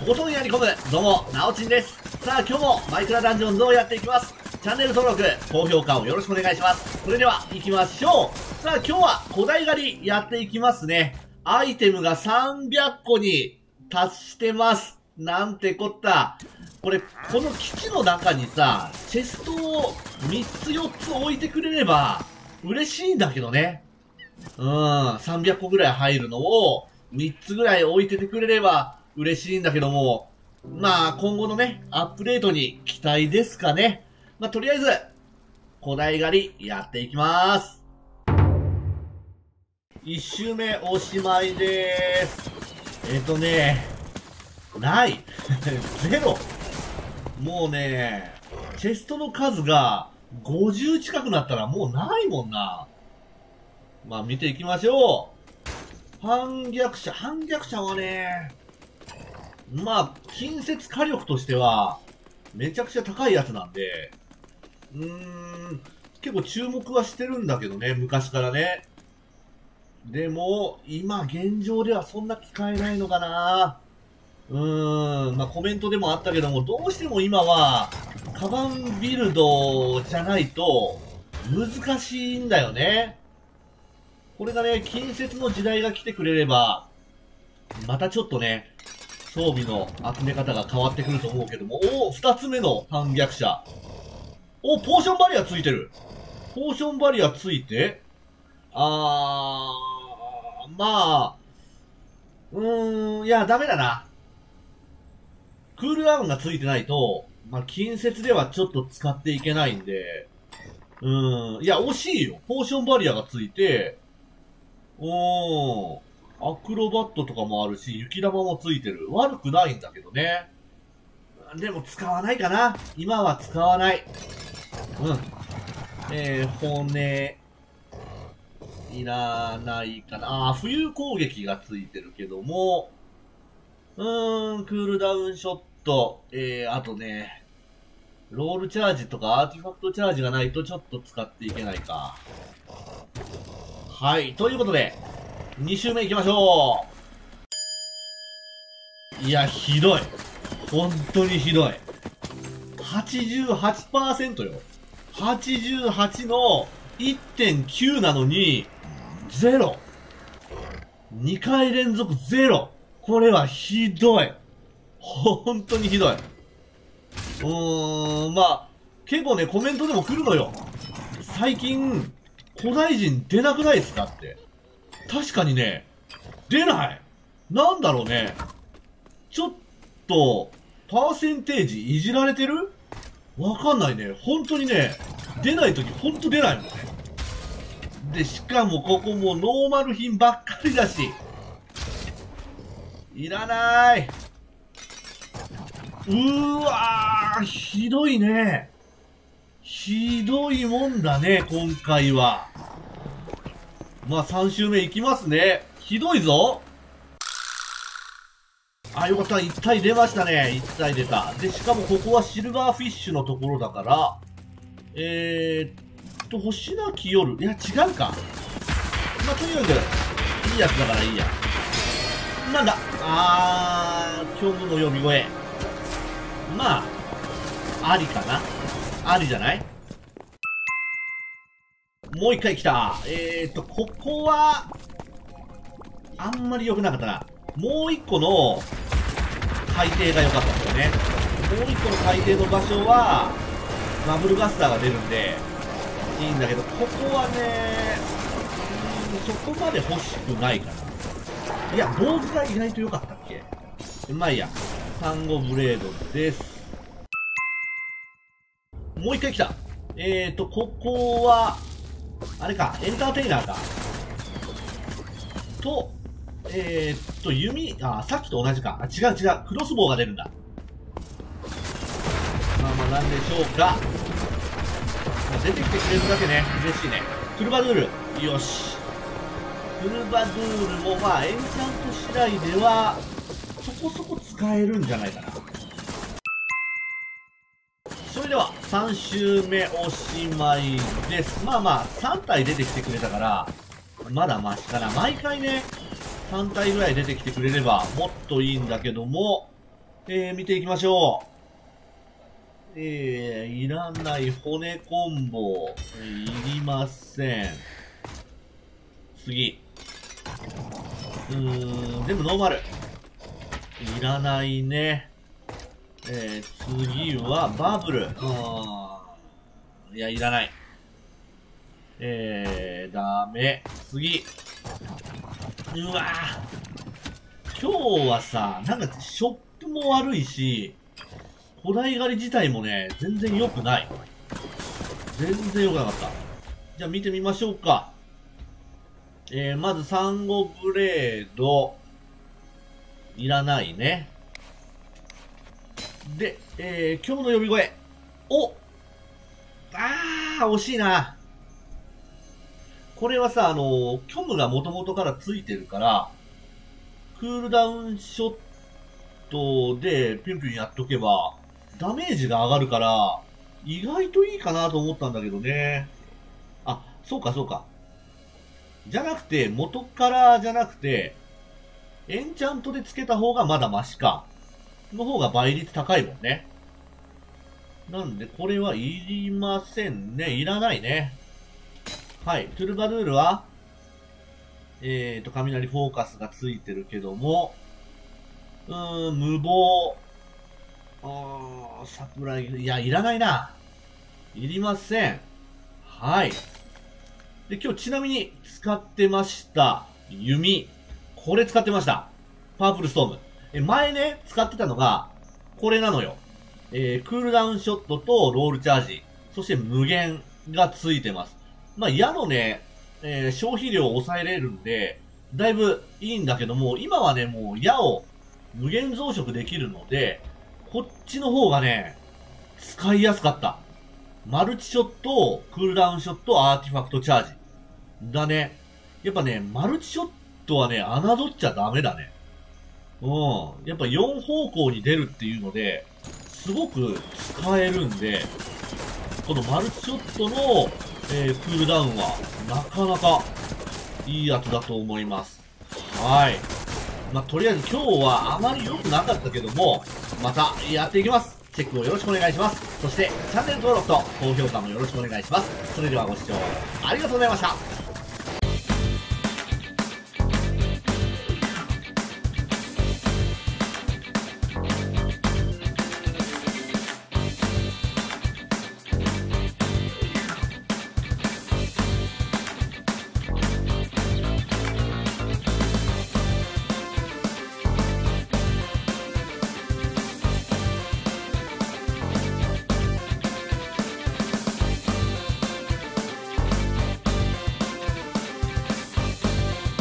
とことんやり込む、どうも、なおちんです。さあ、今日もマイクラダンジョンズをやっていきます。チャンネル登録、高評価をよろしくお願いします。それでは、行きましょう。さあ、今日は古代狩りやっていきますね。アイテムが300個に達してます。なんてこった。これ、この基地の中にさ、チェストを3つ4つ置いてくれれば、嬉しいんだけどね。300個ぐらい入るのを、3つぐらい置いててくれれば、嬉しいんだけども、まあ、今後のね、アップデートに期待ですかね。まあ、とりあえず、古代狩りやっていきます。1周目おしまいでーす。ない。ゼロ。もうね、チェストの数が50近くなったらもうないもんな。まあ見ていきましょう。反逆者はね、まあ、近接火力としては、めちゃくちゃ高いやつなんで、結構注目はしてるんだけどね、昔からね。でも、今現状ではそんな使えないのかな。まあコメントでもあったけども、どうしても今は、カバンビルドじゃないと、難しいんだよね。これがね、近接の時代が来てくれれば、またちょっとね、装備の集め方が変わってくると思うけども、二つ目の反逆者。ポーションバリアついてる。ポーションバリアついて、まあ、いや、ダメだな。クールダウンがついてないと、まあ、近接ではちょっと使っていけないんで、いや、惜しいよ。ポーションバリアがついて、アクロバットとかもあるし、雪玉もついてる。悪くないんだけどね。でも使わないかな。今は使わない。骨、いらないかな。冬攻撃がついてるけども、クールダウンショット、あとね、ロールチャージとかアーティファクトチャージがないとちょっと使っていけないか。はい、ということで、2周目行きましょう。いや、ひどい。本当にひどい。88% よ。88の 1.9 なのに、0。2回連続0。これはひどい。本当にひどい。まあ、結構ね、コメントでも来るのよ。最近、古代人出なくないですかって。確かにね、出ない。なんだろうね。ちょっと、パーセンテージいじられてる？わかんないね。本当にね、出ないとき本当出ないもんね。で、しかもここもノーマル品ばっかりだし。いらない。わー、ひどいね。ひどいもんだね、今回は。まあ3周目いきますね。ひどいぞ。よかった。1体出ましたね。1体出た。で、しかもここはシルバーフィッシュのところだから、星なき夜。いや、違うか。まあ、とにかく、いいやつだからいいや。なんだ虚無の呼び声。まあ、ありかな。ありじゃない？もう一回来た。ここは、あんまり良くなかったな。もう一個の海底が良かったんですよね。もう一個の海底の場所は、バブルバスターが出るんで、いいんだけど、ここはね、そこまで欲しくないかな。いや、道具が意外と良かったっけ？まあいいや。サンゴブレードです。もう一回来た。ここは、あれか、エンターテイナーか。と、弓、さっきと同じか。違う。クロスボウが出るんだ。まあ、なんでしょうか。出てきてくれるだけね、嬉しいね。クルバドゥール。よし。クルバドゥールもまあ、エンチャント次第では、そこそこ使えるんじゃないかな。それでは、3周目おしまいです。まあ、3体出てきてくれたから、まだマシかな。毎回ね、3体ぐらい出てきてくれればもっといいんだけども、 見ていきましょう。いらない骨コンボ、いりません。次。全部ノーマル。いらないね。次はバブル。いや、いらない。ダメ。次。うわぁ。今日はさ、なんかショップも悪いし、古代狩り自体もね、全然良くない。全然良くなかった。じゃあ見てみましょうか。まずサンゴブレード。いらないね。で、今日の呼び声。お！惜しいな。これはさ、虚無が元々からついてるから、クールダウンショットでピュンピュンやっとけば、ダメージが上がるから、意外といいかなと思ったんだけどね。あ、そうかそうか。じゃなくて、元からじゃなくて、エンチャントでつけた方がまだマシか。の方が倍率高いもんね。なんで、これはいりませんね。いらないね。はい。トゥルバドゥールは、雷フォーカスがついてるけども、無謀。桜井、いや、いらないな。いりません。はい。で、今日ちなみに使ってました。弓。これ使ってました。パープルストーム。前ね、使ってたのが、これなのよ。クールダウンショットとロールチャージ。そして無限がついてます。まあ、矢のね、消費量を抑えれるんで、だいぶいいんだけども、今はね、もう矢を無限増殖できるので、こっちの方がね、使いやすかった。マルチショット、クールダウンショット、アーティファクトチャージ。だね。やっぱね、マルチショットはね、侮っちゃダメだね。やっぱ4方向に出るっていうので、すごく使えるんで、このマルチショットの、クールダウンは、なかなかいいやつだと思います。はい。まあ、とりあえず今日はあまり良くなかったけども、またやっていきます。チェックをよろしくお願いします。そして、チャンネル登録と高評価もよろしくお願いします。それではご視聴ありがとうございました。